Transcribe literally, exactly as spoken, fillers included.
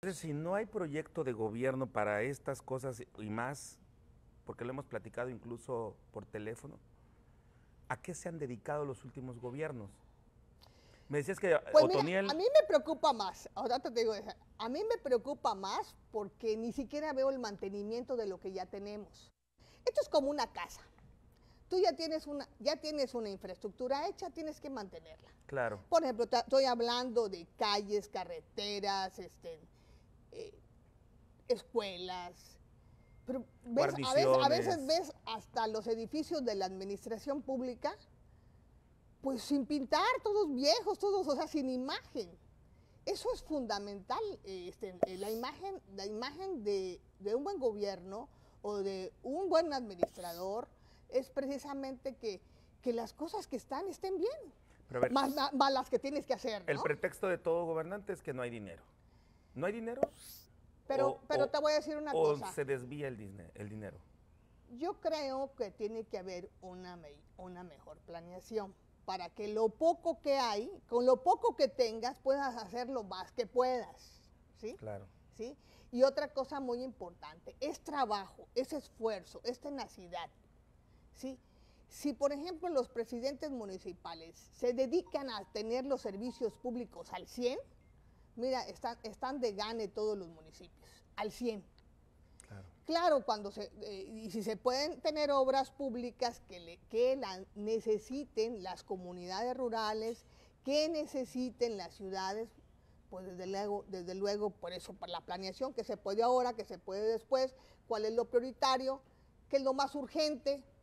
Entonces, si no hay proyecto de gobierno para estas cosas y más, porque lo hemos platicado incluso por teléfono, ¿a qué se han dedicado los últimos gobiernos? Me decías que Pues mira, a Otoniel... mí me preocupa más, ahora te digo, a mí me preocupa más porque ni siquiera veo el mantenimiento de lo que ya tenemos. Esto es como una casa. Tú ya tienes una, ya tienes una infraestructura hecha, tienes que mantenerla. Claro. Por ejemplo, estoy hablando de calles, carreteras, este, eh, escuelas, pero ves, a, veces, a veces ves hasta los edificios de la administración pública, pues sin pintar, todos viejos, todos, o sea, sin imagen. Eso es fundamental, este, la imagen, la imagen de, de un buen gobierno o de un buen administrador es precisamente que, que las cosas que están estén bien, Pero a ver, más, más las que tienes que hacer, ¿no? El pretexto de todo gobernante es que no hay dinero. ¿No hay dinero? Pero, o, pero o, te voy a decir una o cosa. O se desvía el, dine el dinero. Yo creo que tiene que haber una, me una mejor planeación para que lo poco que hay, con lo poco que tengas, puedas hacer lo más que puedas, ¿sí? Claro. ¿Sí? Y otra cosa muy importante, es trabajo, es esfuerzo, es tenacidad, ¿sí? Si, por ejemplo, los presidentes municipales se dedican a tener los servicios públicos al cien, mira, están, están de gane todos los municipios, al cien. Claro. Claro, cuando se, eh, y si se pueden tener obras públicas que, le, que la necesiten las comunidades rurales, que necesiten las ciudades, pues desde luego, desde luego, por eso, por la planeación que se puede ahora, que se puede después, cuál es lo prioritario, qué es lo más urgente,